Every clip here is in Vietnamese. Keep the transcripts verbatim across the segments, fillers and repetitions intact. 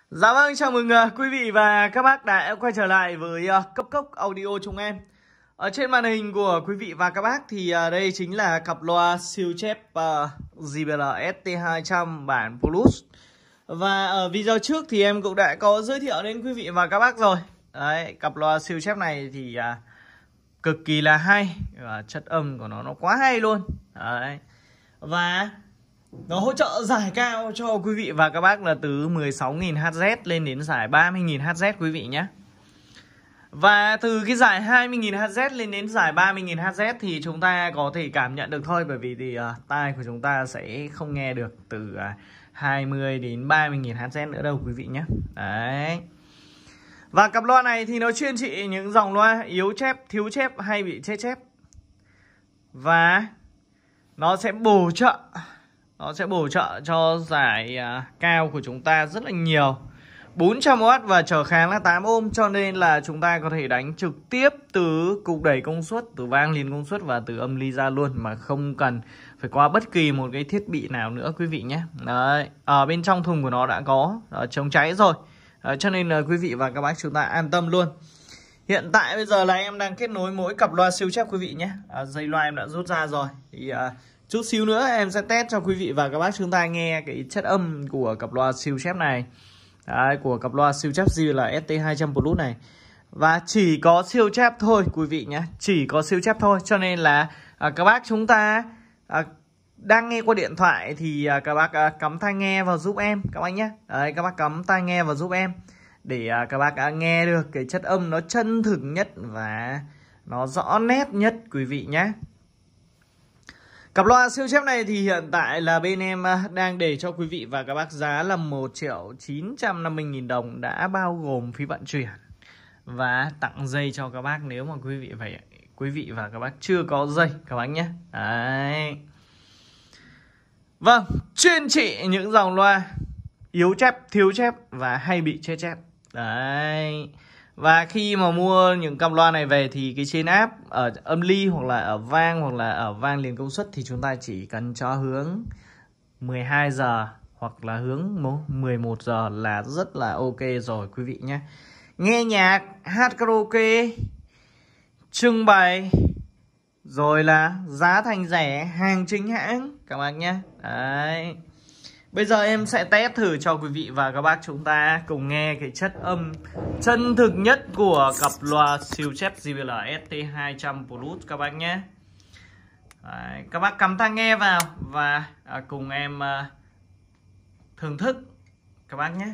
Dạ vâng, chào mừng uh, quý vị và các bác đã quay trở lại với uh, Cốc Cốc Audio chúng em. Ở trên màn hình của quý vị và các bác thì uh, đây chính là cặp loa siêu chép uh, gi bê lờ ét tê hai trăm bản Plus. Và ở video trước thì em cũng đã có giới thiệu đến quý vị và các bác rồi. Đấy, cặp loa siêu chép này thì uh, cực kỳ là hay, và chất âm của nó nó quá hay luôn. Đấy. Và nó hỗ trợ giải cao cho quý vị và các bác là từ mười sáu nghìn héc lên đến giải ba mươi nghìn héc quý vị nhé. Và từ cái giải hai mươi nghìn héc lên đến giải ba mươi nghìn héc thì chúng ta có thể cảm nhận được thôi, bởi vì thì uh, tai của chúng ta sẽ không nghe được từ uh, hai mươi đến ba mươi nghìn héc nữa đâu quý vị nhé. Đấy. Và cặp loa này thì nó chuyên trị những dòng loa yếu chép, thiếu chép hay bị chết chép. Và nó sẽ bổ trợ Nó sẽ bổ trợ cho giải uh, cao của chúng ta rất là nhiều, bốn trăm oát và trở kháng là tám ôm. Cho nên là chúng ta có thể đánh trực tiếp từ cục đẩy công suất, từ vang liền công suất và từ âm ly ra luôn, mà không cần phải qua bất kỳ một cái thiết bị nào nữa quý vị nhé. Đấy, ở bên trong thùng của nó đã có uh, chống cháy rồi. Đấy, cho nên là quý vị và các bác chúng ta an tâm luôn. Hiện tại bây giờ là em đang kết nối mỗi cặp loa siêu chép quý vị nhé. À, dây loa em đã rút ra rồi. Thì uh, chút xíu nữa em sẽ test cho quý vị và các bác chúng ta nghe cái chất âm của cặp loa siêu chép này. Đấy, của cặp loa siêu chép gi bê lờ ét tê hai trăm Plus này. Và chỉ có siêu chép thôi quý vị nhé. Chỉ có siêu chép thôi. Cho nên là à, các bác chúng ta à, đang nghe qua điện thoại thì à, các bác à, cắm tai nghe vào giúp em các bác nhé. Đấy, các bác cắm tai nghe vào giúp em để à, các bác à, nghe được cái chất âm nó chân thực nhất và nó rõ nét nhất quý vị nhé. Cặp loa siêu chép này thì hiện tại là bên em đang để cho quý vị và các bác giá là một triệu chín trăm năm mươi nghìn đồng, đã bao gồm phí vận chuyển và tặng dây cho các bác nếu mà quý vị phải quý vị và các bác chưa có dây các bác nhé. Đấy. Vâng, chuyên trị những dòng loa yếu chép, thiếu chép và hay bị chết chép. Đấy. Và khi mà mua những cặp loa này về thì cái trên app ở âm ly hoặc là ở vang hoặc là ở vang liền công suất thì chúng ta chỉ cần cho hướng mười hai giờ hoặc là hướng mười một giờ là rất là ok rồi quý vị nhé. Nghe nhạc, hát karaoke, trưng bày, rồi là giá thành rẻ, hàng chính hãng các bác nhé. Đấy. Bây giờ em sẽ test thử cho quý vị và các bác chúng ta cùng nghe cái chất âm chân thực nhất của cặp loa siêu chép gi bê lờ ét tê hai trăm Plus các bác nhé. Đấy, các bác cắm tai nghe vào và à, cùng em à, thưởng thức các bác nhé.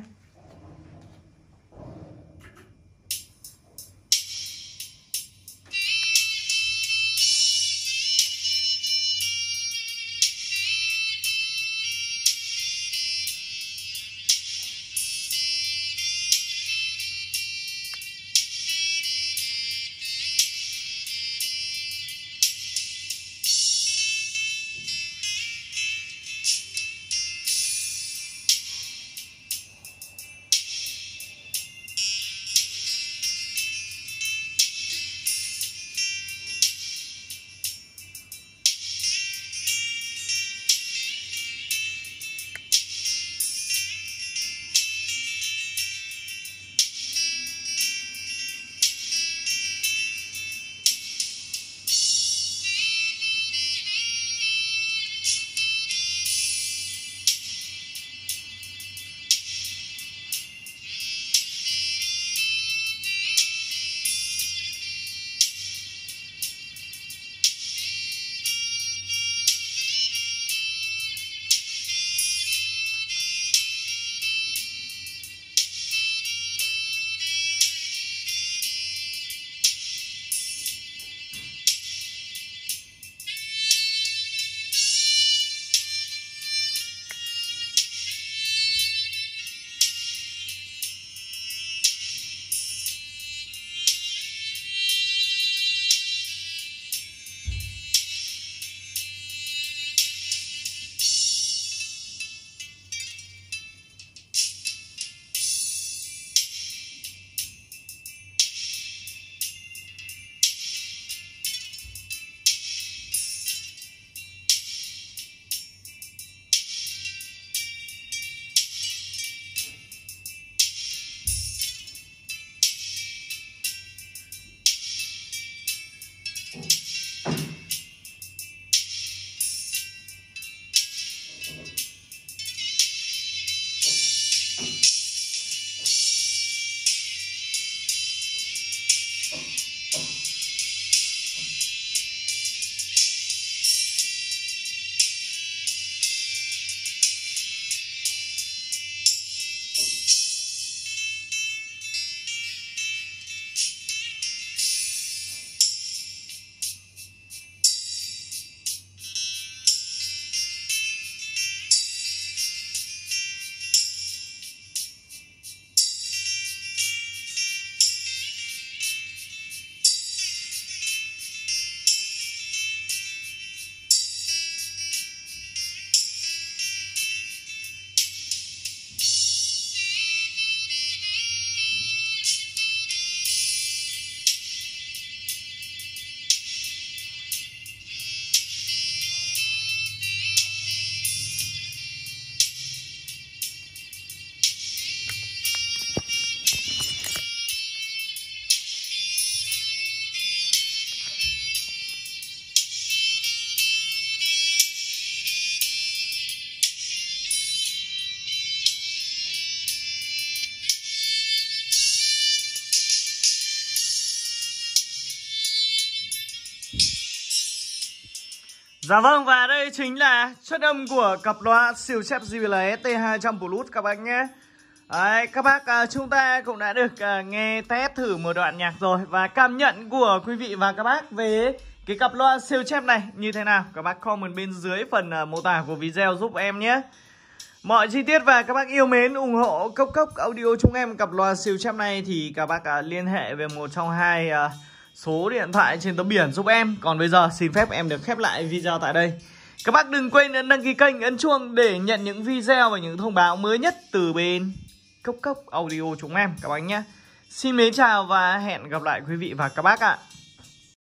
Dạ vâng, và đây chính là chất âm của cặp loa siêu chép gi bê lờ S T hai trăm Plus các bác nhé. Đấy, các bác à, chúng ta cũng đã được à, nghe test thử một đoạn nhạc rồi. Và cảm nhận của quý vị và các bác về cái cặp loa siêu chép này như thế nào, các bác comment bên dưới phần à, mô tả của video giúp em nhé. Mọi chi tiết và các bác yêu mến ủng hộ Cốc Cốc Audio chúng em cặp loa siêu chép này thì các bác à, liên hệ về một trong hai à, số điện thoại trên tấm biển giúp em. Còn bây giờ xin phép em được khép lại video tại đây. Các bác đừng quên ấn đăng ký kênh, ấn chuông để nhận những video và những thông báo mới nhất từ bên Cốc Cốc Audio chúng em các bác nhé. Xin mến chào và hẹn gặp lại quý vị và các bác ạ.